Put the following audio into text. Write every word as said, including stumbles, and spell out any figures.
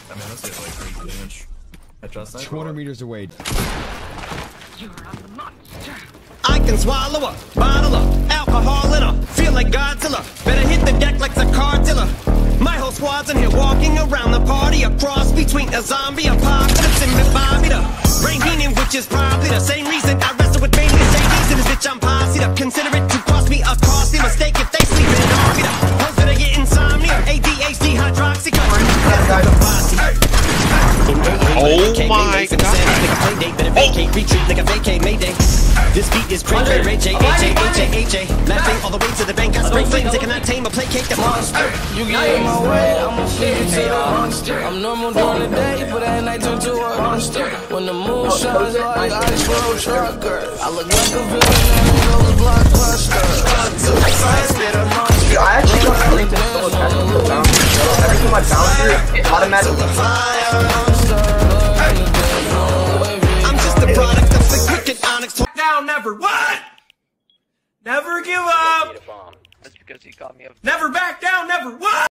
I mean, that's like three damage. Adjust two hundred meters away. You're a monster. I can swallow a bottle of alcohol in a feel like Godzilla. Better hit the deck like the Cartilla. My whole squad's in here walking around the party, a cross between a zombie apocalypse and Bobby the Rain Heenan, which is probably the same reason I wrestle with Mania Sadies and this bitch I'm posse to consider it to cost me a costly mistake if they sleep in an army. The hoes that I get insomnia, A D H D, hydroxycut. Oh my god. Retreat like a vacate Mayday. This beat is crazy, Ray J, H A, H A, H A. Laughing all the way to the bank, I spray flames, they cannot tame or placate the monster. You get in my way, I'ma feed you to the monster. I'm normal during the day, but at night turn to a monster. When the moon shines like ice road trucker, I look like a villain and those blockbusters. I actually don't have anything to look at the bouncer. Every time I bounce through, it automatically I'm just a product of the cricket onyx. Now, never what? Never give up. That's because he caught me up. Never back down. Never what?